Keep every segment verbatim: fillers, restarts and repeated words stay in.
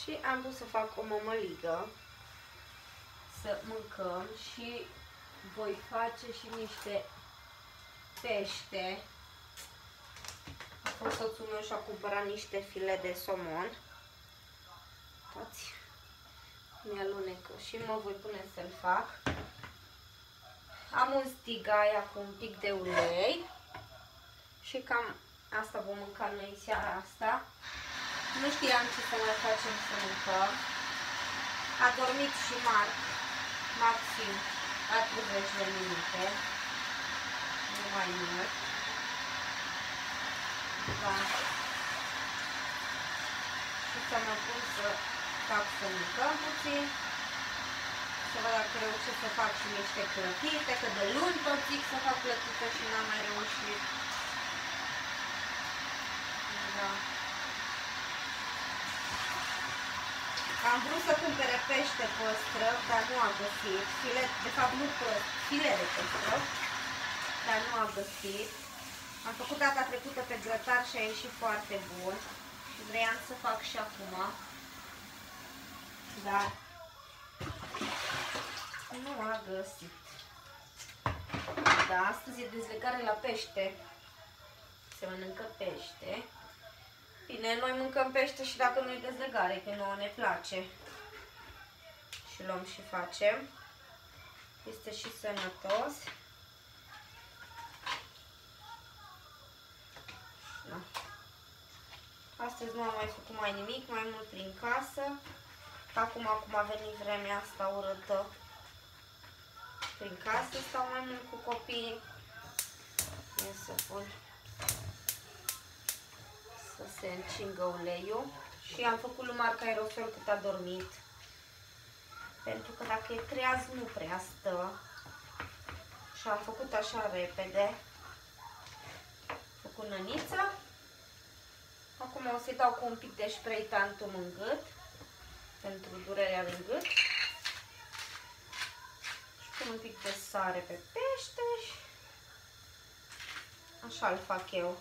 Și am vrut să fac o mămăligă să mâncăm și voi face și niște pește. A fost soțul meu și a cumpărat niște file de somon. Uitați, mi alunecă și mă voi pune să-l fac. Am un stigai cu un pic de ulei și cam asta vom mânca noi seara asta. Nu știam ce să mai facem să mâncăm. A dormit și Marc, maxim patruzeci de minute, nu mai mult. Da. Și să mă pun să fac să mâncăm puțin. Să văd dacă reușesc să fac și niște clătite, că de luni tot zic să fac clătite și n-am mai reușit. Da. Am vrut să cumpere pește păstrăv, dar nu am găsit. File, de fapt nu păstrăv, file de păstrăv, dar nu am găsit. Am făcut data trecută pe grătar și a ieșit foarte bun. Și vreau să fac și acum. Dar nu a găsit. Da, astăzi e dezlegare la pește. Se mănâncă pește. Bine, noi mâncăm pește și dacă nu e dezlegare, că nouă ne place. Și luăm și facem. Este și sănătos. Da. Astăzi nu am mai făcut mai nimic, mai mult prin casă. Acum, acum a venit vremea asta urâtă. Prin casă stau mai mult cu copiii. Ia să pun să se încingă uleiul. Și am făcut lui Marc aerosol cât a dormit. Pentru că dacă e treaz nu prea stă. Și am făcut așa repede. Am făcut nănița. Acum o să-i dau cu un pic de spray tantum în gât. Pentru durerea din gât. Și pun un pic de sare pe pește. Și așa-l fac eu.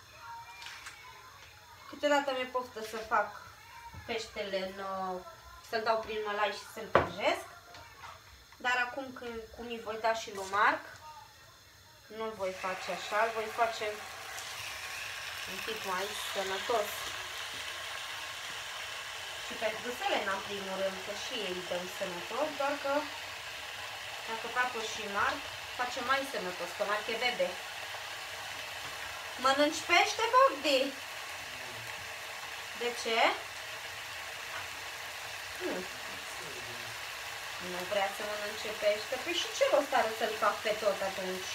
Câteodată mi-e poftă să fac peștele, să-l dau prin mălai și să-l prăjesc. Dar acum când, cum îi voi da și lui Marc, nu-l voi face așa, îl voi face un pic mai sănătos. Și pentru Selena, în primul rând, că și ei îi dăm sănătos, doar că dacă fac și Marc, face mai sănătos, că Marc e bebe. Mănânci pește, Bogdi? De ce? Nu. Nu vrea să mănânce pește? Păi și ce rost are să-l fac pe tot atunci?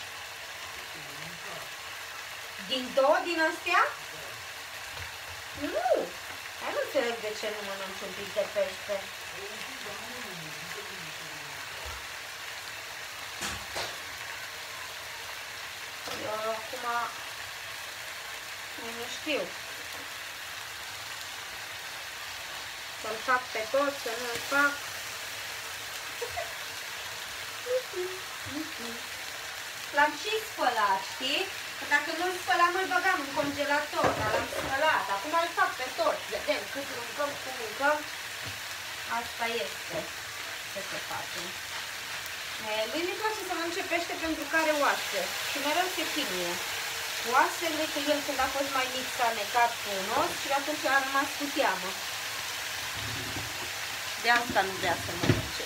Din două din astea? Nu! Hai, nu înțeleg de ce nu mănânci un pic de pește. Eu acum nu știu. Să-l fac pe tot, să nu-l fac. L-am și spălat, știi? Că dacă nu-l spălam, îl băgam în congelator, dar l-am spălat. Acum îl fac pe tot. Vedem cât mâncăm, cum mâncăm. Asta este. Ce să facem? Lui mi place să mănânce pește pentru că are oase. Și mereu se chinuie. Oasele, că el când a fost mai mic s-a necat cu un os și atunci a rămas cu teamă. De asta nu vrea să mănânce.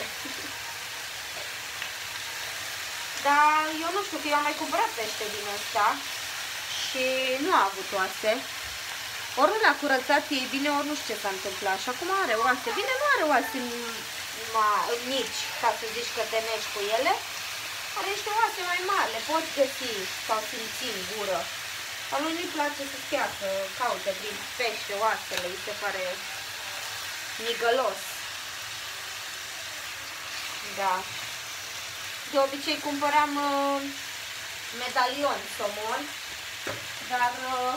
Dar eu nu știu, că eu am mai cumpărat pește din ăsta și nu a avut oase. Ori nu le-a curățat ei bine, ori nu știu ce s-a întâmplat. Și acum are oase. Bine, nu are oase mici, ca să zici că te neci cu ele. Are niște oase mai mari, le poți găsi sau simți în gură. A lui nu-i place să stea, să caute prin pește oasele, îi se pare migălos. Da. De obicei cumpăram uh, medalion somon, dar uh,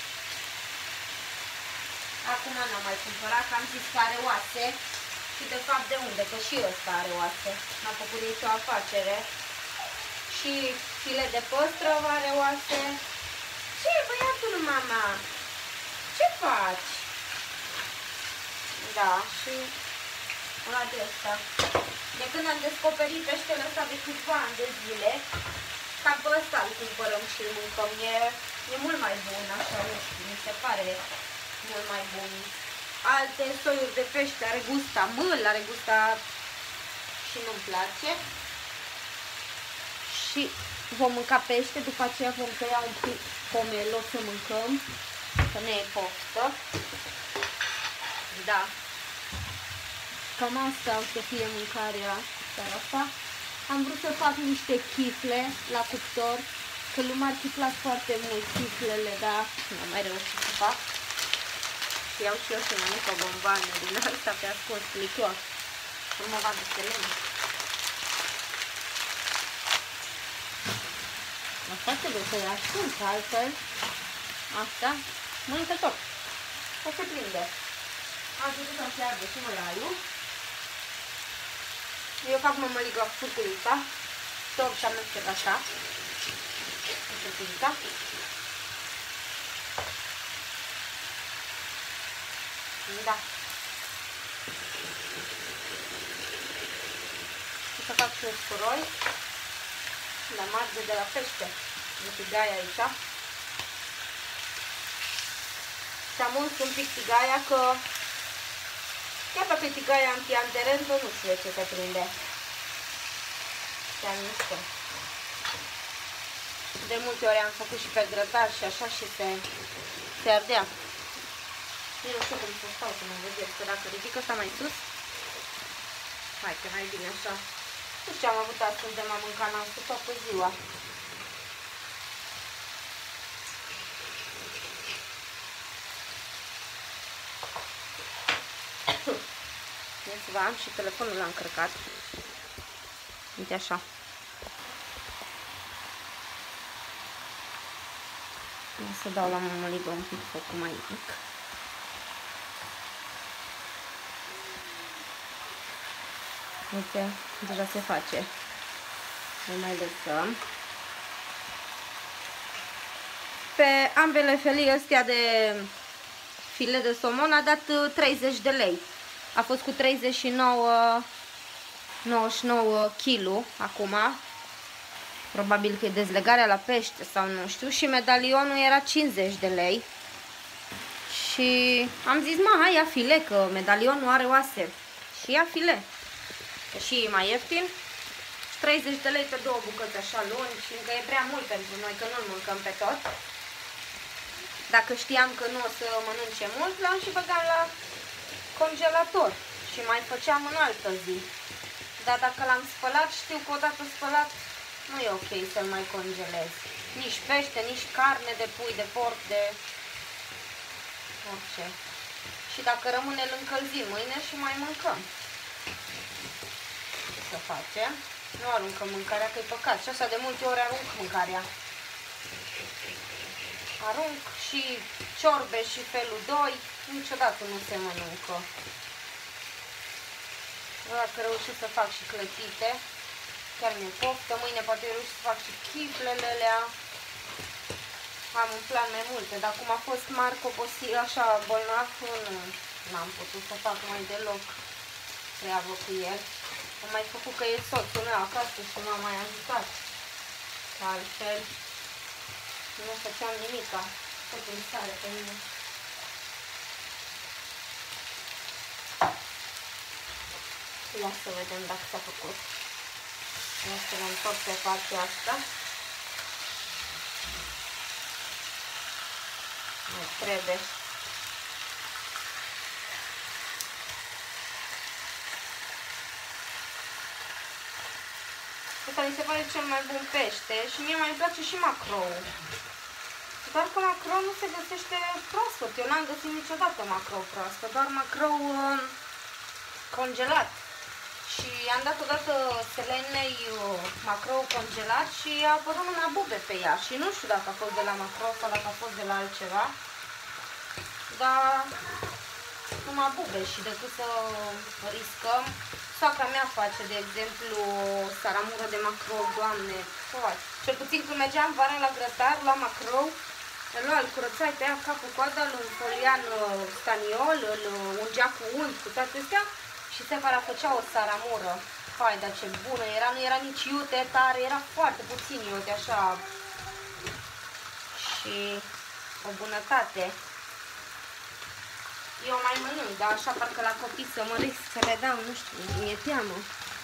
acum n-am mai cumpărat, că am zis că are oase. Și de fapt de unde? Că și ăsta are oase. N-am făcut nicio afacere. Și file de păstrăv are oase. Ce, băiatul, mama? Ce faci? Da, și una de asta. De când am descoperit peștele ăsta de câțiva ani de zile, cam pe ăsta îl cumpărăm și îl mâncăm. E, e mult mai bun, așa, nu știu, mi se pare mult mai bun. Alte soiuri de pește are gust amâl, are gust și nu-mi place. Și vom mânca pește, după aceea vom tăia un pic pomelo să mâncăm, că ne e poftă. Da. Cam asta o să fie mâncarea seara asta. Am vrut să fac niște chifle la cuptor, că lui Marchi plac foarte mult chiflele, dar nu am mai reușit să fac. Și iau și eu și mai mică bombană din asta pe ascuns licor. Nu mă vadă selene. Asta trebuie să-i ascund, altfel asta mănâncă tot. O se prinde. Am făcut să-mi se arde și mălaiul. Eu fac mămăligă furculița. Tot și amestec așa. Furculița. Da. Și să fac și usturoi. La marge de la pește. De tigaia aici. Și am uns un pic tigaia că chiar dacă e tigaia antiaderentă, nu știu de ce se prinde. Chiar mișcă. De multe ori am făcut și pe grătar și așa și se, se ardea. Eu nu știu cum să stau să mă vedeți, că dacă ridic ăsta mai sus, hai că mai bine așa. Nu știu ce am avut astăzi de m-am mâncat, n-am stat toată ziua. Să vă am și telefonul l-am încărcat. Uite așa. O să dau la mămăligă un pic focul mai mic. Uite, deja se face. Îl mai lăsăm. Pe ambele felii astea de file de somon a dat treizeci de lei. A fost cu treizeci și nouă, nouăzeci și nouă kilograme acum. Probabil că e dezlegarea la pește sau nu știu. Și medalionul era cincizeci de lei. Și am zis, mă, hai ia file, că medalionul are oase. Și ia file. Că și e mai ieftin. treizeci de lei pe două bucăți așa lungi. Și încă e prea mult pentru noi, că nu-l mâncăm pe tot. Dacă știam că nu o să mănânce mult, l-am și băgat la congelator și mai făceam în altă zi. Dar dacă l-am spălat, știu că odată spălat nu e ok să-l mai congelez. Nici pește, nici carne de pui, de porc, de orice. Și dacă rămâne, îl încălzim mâine și mai mâncăm. Ce să facem? Nu aruncăm mâncarea, că e păcat. Și așa de multe ori arunc mâncarea. Arunc și ciorbe și felul doi, niciodată nu se mănâncă. Dacă reușesc să fac și clătite, chiar mi-e poftă. Mâine poate reușesc să fac și chiflele alea. Am un plan mai multe, dar cum a fost Marco obosit, așa bolnav, nu am putut să fac mai deloc treabă cu el. Am mai făcut că e soțul meu acasă și m-a mai ajutat. Altfel nu făceam nimica, tot în sare pe mine. Ia să vedem dacă s-a făcut. Ia să le întorc pe partea asta. Mai trebuie. Asta mi se pare cel mai bun pește și mie mai place și macrou. Doar că macrou nu se găsește proaspăt. Eu n-am găsit niciodată macrou proaspăt, doar macrou uh, congelat. Și am dat odată Selenei uh, macrou congelat și a apărut numai bube pe ea. Și nu știu dacă a fost de la macrou sau dacă a fost de la altceva. Dar numai bube și decât să riscăm. Soacra mea face, de exemplu, saramură de macrou, Doamne, poate. Cel puțin când mergeam vara la grătar, la macrou Îl lua, îl curățai, tăia capul, coada, îl înfolia în staniol, îl ungea cu unt, cu toate astea și Stefana făcea o saramură. Hai, dar ce bună era, nu era nici iute tare, era foarte puțin iute, așa. Și o bunătate. Eu mai mănânc, dar așa parcă la copii să mă risc să le dau, nu știu, mi-e teamă.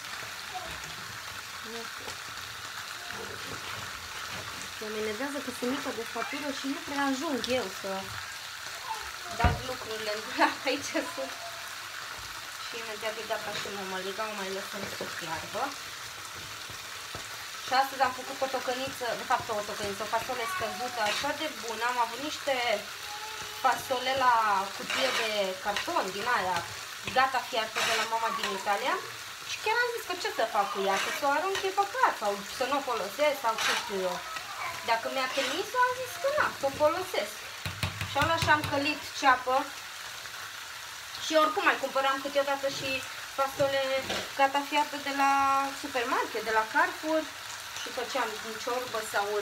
Se amenezează că sunt mică de statură și nu prea ajung eu să dau lucrurile în dulap. Aici sunt. Și imediat e gata și mămăliga, o mai lăsăm să fiarbă. Și astăzi am făcut o tocăniță, de fapt o tocăniță, o fasole scăzută așa de bună. Am avut niște fasole la cutie de carton din aia, gata fiartă de la mama din Italia. Și chiar am zis că ce să fac cu ea, că să o arunc pe păcat sau să nu o folosesc sau ce știu eu. Dacă mi-a trimis, am zis că na, să o folosesc. Și am luat și am călit ceapă. Și oricum mai cumpăram câteodată și fasole gata fiartă de la supermarket, de la Carrefour. Și făceam în ciorbă sau în,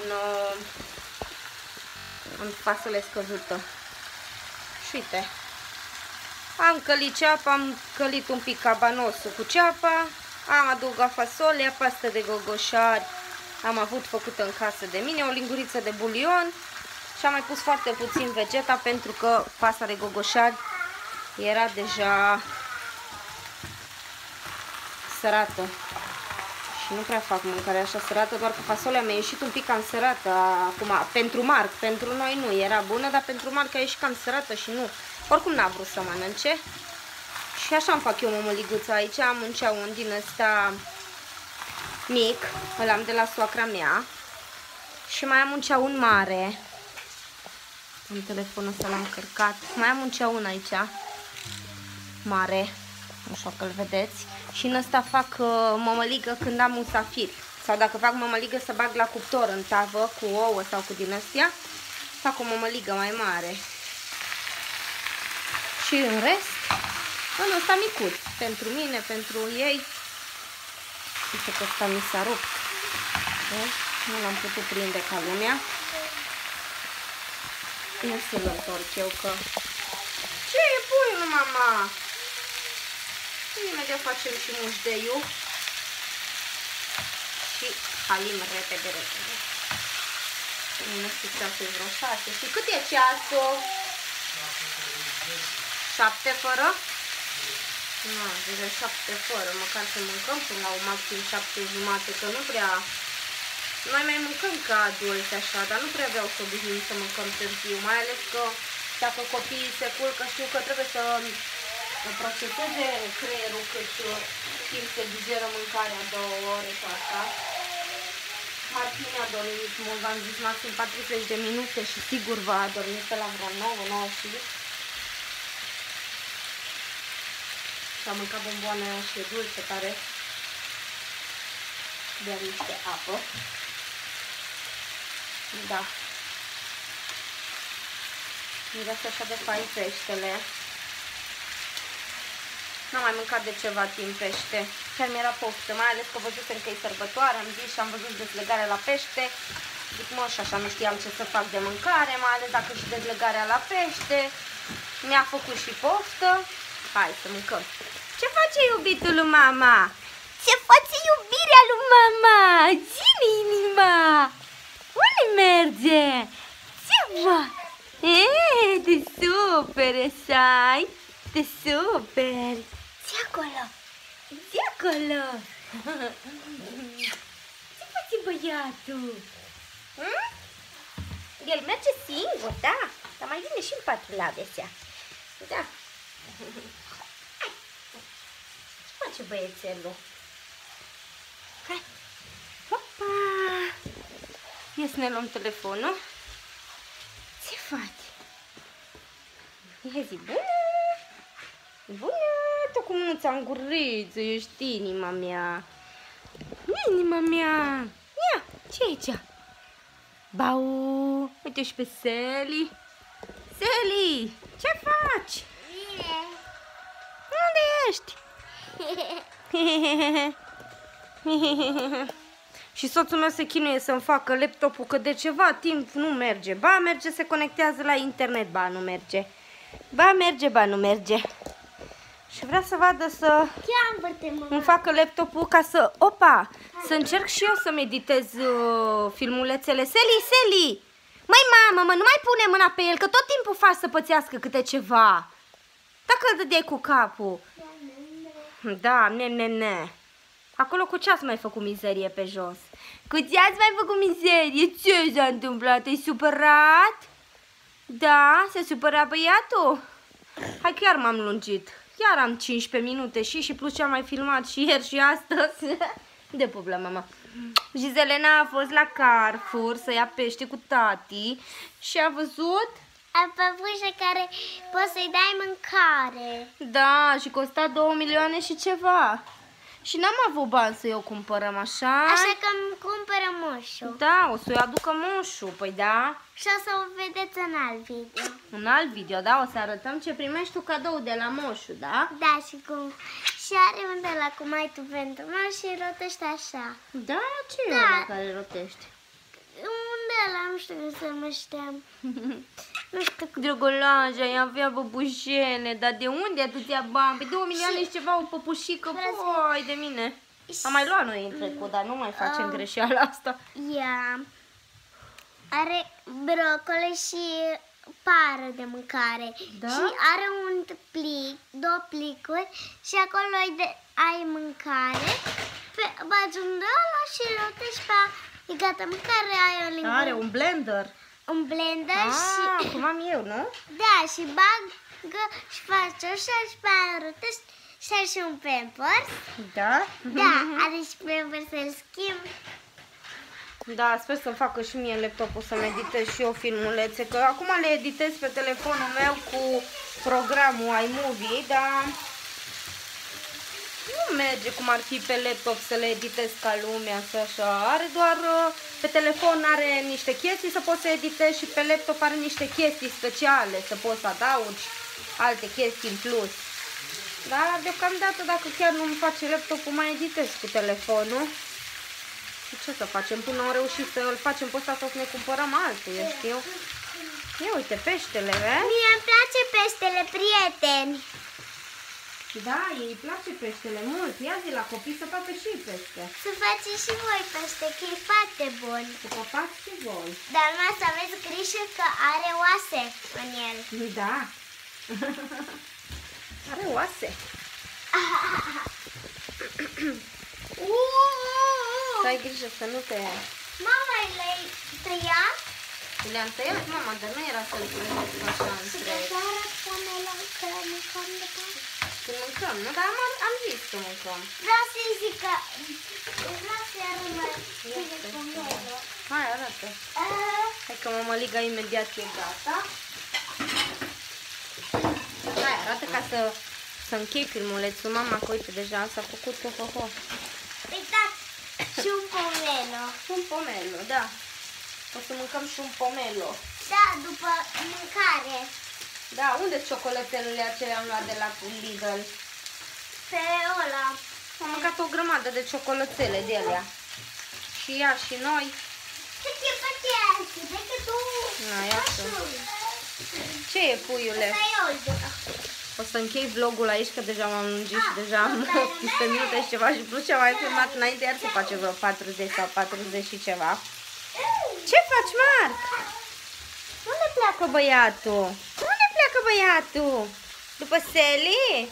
în fasole scăzută. Și uite, am călit ceapa, am călit un pic cabanosul cu ceapa, am adăugat fasolea, pastă de gogoșari, am avut făcută în casă de mine, o linguriță de bulion și am mai pus foarte puțin vegeta pentru că pasta de gogoșari era deja sărată. Și nu prea fac mâncare așa sărată, doar că fasolea mi-a ieșit un pic cam sărată acum, pentru Marc, pentru noi nu, era bună, dar pentru Marc a ieșit cam sărată și nu, oricum n-a vrut să mănânce. Și așa îmi fac eu mămăliguța aici, am un ceaun din ăsta mic, îl am de la soacra mea și mai am un ceaun mare, în telefonul ăsta l-am încărcat, mai am un ceaun aici, mare, așa că-l vedeți. Și în ăsta fac uh, mămăligă când am musafiri. Sau dacă fac mămăligă să bag la cuptor în tavă cu ouă sau cu din astea. Fac o mămăligă mai mare. Și în rest, în ăsta micuț. Pentru mine, pentru ei. Uite că ăsta mi s-a rupt. Nu l-am putut prinde ca lumea. Nu să-l întorc eu că... Ce e puiul, mama? Imediat facem și mușdeiul și halim repede, repede. Nu știu ceasul e vreo șase. Și cât e ceasul? șapte fără? Nu, de șapte fără, măcar să mâncăm până la o maxim șapte jumate, că nu prea... Noi mai mâncăm ca adulți așa, dar nu prea vreau să obișnuim să mâncăm târziu, mai ales că dacă copiii se culcă, știu că trebuie să proceseze creierul cât timp se digeră mâncarea, două ore sau așa. Martina a dormit mult, v-am zis maxim patruzeci de minute și sigur va dormi pe la vreo nouă, nouă și și am mâncat bomboane și dulce care bea niște apă. Da. Mireasă așa de fain peștele. N-am mai mâncat de ceva timp pește. Chiar mi-era poftă, mai ales că văzusem că e sărbătoare, am zis și am văzut dezlegare la pește. Zic, mă, și așa nu știam ce să fac de mâncare, mai ales dacă și dezlegarea la pește. Mi-a făcut și poftă. Hai să mâncăm. Ce face iubitul lui mama? Ce face iubirea lui mama? Zi-mi inima! Unde merge? Ce va? E, de super, așa-i? De super! Zi acolo! Zi acolo! Ce face băiatul? Hm? El merge singur, da? Dar mai vine și în patru la adesea. Da. Hai! Ce face băiețelul? Hai! Hopa! Ia să ne luăm telefonul. Ce faci? Ia zi, bună! Bună! Tu cum nu ți-am guriță, ești inima mea. Inima mea! Ia! Ce e aici? Bau! Uite și pe Sally. Sally! Ce faci? Bine! Unde ești? Și soțul meu se chinuie să-mi facă laptopul, că de ceva timp nu merge. Ba merge, se conectează la internet, ba nu merge. Ba merge, ba nu merge. Și vrea să vadă să îmi facă laptopul ca să, opa, să încerc și eu să meditez uh, filmulețele. Seli, Seli! Măi, mamă, mă, nu mai pune mâna pe el, că tot timpul faci să pățească câte ceva. Dacă îl dădeai cu capul. Da, ne, ne, ne. Acolo cu ce ați mai făcut mizerie pe jos? Cu ce ați mai făcut mizerie? Ce s-a întâmplat? Te-ai supărat? Da? S-a supărat băiatul? Hai, chiar m-am lungit. Chiar am cincisprezece minute și și plus ce am mai filmat și ieri și astăzi. De pupla, mama. Gizelena a fost la Carrefour să ia pește cu tati și a văzut... A păpușă care poți să-i dai mâncare. Da, și costa două milioane și ceva. Și n-am avut bani să o cumpărăm, așa? Așa că îmi cumpără moșul. Da, o să-i aducă moșul, păi da. Și o să o vedeți în alt video. Un alt video, da? O să arătăm ce primești tu cadou de la moșul, da? Da, și cum... Și are un de la cum ai tu pentru moș și rotește așa. Da? Ce e Da. ăla care rotești? Un de la, nu știu cum se numește. Nu știu cum. Drăgălaja, ea avea băbușene, dar de unde atâția bani? Pe două milioane și ceva o păpușică, boi de mine. Am mai luat noi în trecut, dar nu mai facem Uh. greșeala asta. Ea are brocoli și pară de mâncare. Da? Și are un plic, două plicuri și acolo ai, de, ai mâncare. Pe, bagi un de ăla și rotești pe a, e gata, mâncare ai o lingură. Are un blender. Un blender Ah, și... cum am eu, nu? Da, și bagă și faci așa și pe aia rotești și ai și un Pampers. Da? Da, are și Pampers să-l schimb. Da, sper să facă și mie laptopul să-mi editez și eu filmulețe, că acum le editez pe telefonul meu cu programul iMovie, dar nu merge cum ar fi pe laptop să le editez ca lumea, să așa. Are doar, pe telefon are niște chestii să poți să editezi și pe laptop are niște chestii speciale, să poți să adaugi alte chestii în plus. Dar deocamdată, dacă chiar nu-mi face laptopul, mai editez cu telefonul. Și ce să facem? Până am reușit să îl facem pe ăsta sau să ne cumpărăm altul, eu știu. Ia uite, peștele, vezi? Mie îmi place peștele, prieteni. Da, ei îi place peștele mult. Ia zi la copii să facă și pește. Să faceți și voi pește, că e foarte bun. Să facați și voi. Dar numai să aveți grijă că are oase în el. Da. Are oase. Să ai grijă să nu te... Mama, le-ai tăiat? Le-am tăiat, mama, dar nu era să-l puneți așa între... Când mâncăm, nu? Dar am, am zis că mâncăm. Vreau să-i zic că... Vreau să-i arăt Hai, arată. Hai că mămăliga imediat e gata. Hai, arată ca să, să închei filmulețul, mama, că uite, deja s-a făcut ho-ho-ho. Uitați, și un pomelo. Și un pomelo, da. O să mâncăm și un pomelo. Da, după mâncare. Da, unde sunt ciocolățelele acelea am luat de la Lidl? Pe ăla. Am mâncat o grămadă de ciocolățele de alea. Și ea și noi. Ce te pătează? Decât tu. Na, ia să. Ce e, puiule? O să închei vlogul aici, că deja m-am lungit și deja am optsprezece minute și ceva și plus ce am mai filmat înainte, iar se face vreo patruzeci sau patruzeci și ceva. Ce faci, Marc? Unde pleacă băiatul? Unde pleacă băiatul? După Seli?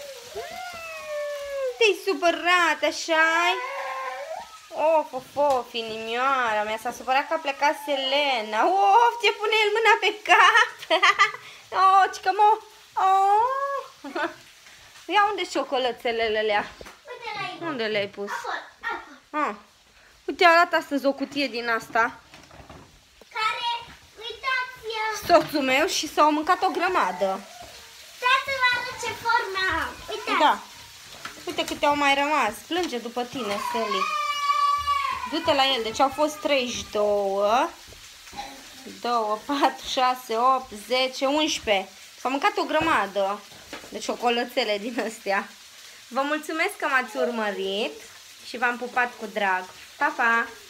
Mm, te-ai supărat, așa-i? Of, of, of, inimioara mea, s-a supărat că a plecat Selena. Of, ce pune el mâna pe cap. Oh, cică mo. Oh. Ia, unde ciocolățelele alea? Unde le-ai pus? Ah. Uite, arată astăzi o cutie din asta. Care, uitați-vă. Soțul meu și s-au mâncat o grămadă. Tată-vă arăt ce formă am. Uitați. Da. Uite câte au mai rămas. Plânge după tine, Seli. Du-te la el. Deci au fost treizeci și doi, doi, patru, șase, opt, zece, unsprezece. S-au mâncat o grămadă de ciocolățele din astea. Vă mulțumesc că m-ați urmărit și v-am pupat cu drag. Pa, pa!